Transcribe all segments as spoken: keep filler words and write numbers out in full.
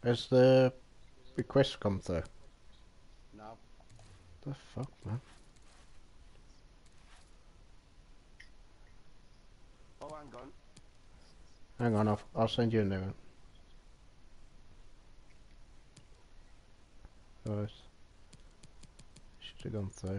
Has the request come through? No. The fuck, man? Oh, hang on. Hang on, I'll, I'll send you a new one. Right. Should have gone through.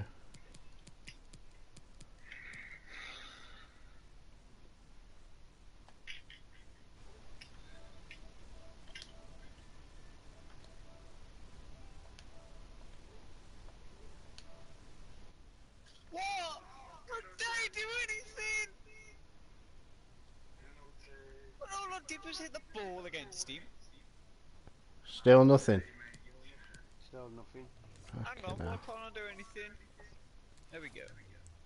What? I didn't do anything! Well, all I did was hit the ball against him. Still nothing. Still nothing. Hang Fucking on, why hell. can't I do anything? There we go.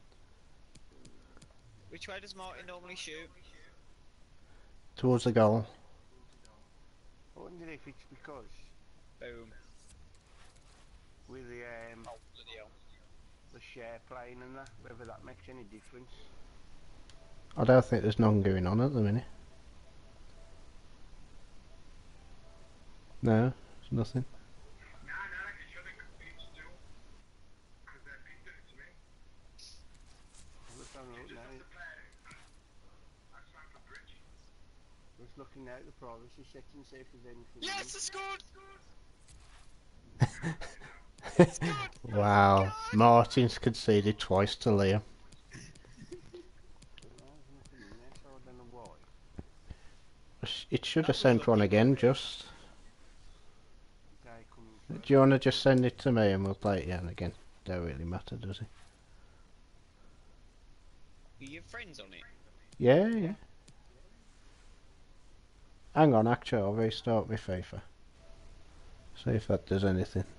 Which way does Martin normally shoot? Towards the goal. I wonder if it's because Boom. with the um Oh, bloody hell. the share playing and that, whether that makes any difference. I don't think there's none going on at the minute. No, there's nothing. I'm just having a look now. Just looking now at the privacy settings, see if there's anything. Yes, I scored! Wow. Martin's conceded twice to Liam. There's nothing in there, so I don't know why. It should That have was sent one lucky. again, just. Okay, coming Do through. you want to just send it to me and we'll play it again again? Don't really matter, does it? Are your friends on it? Yeah, yeah. Hang on, actually, I'll restart my FIFA. See if that does anything.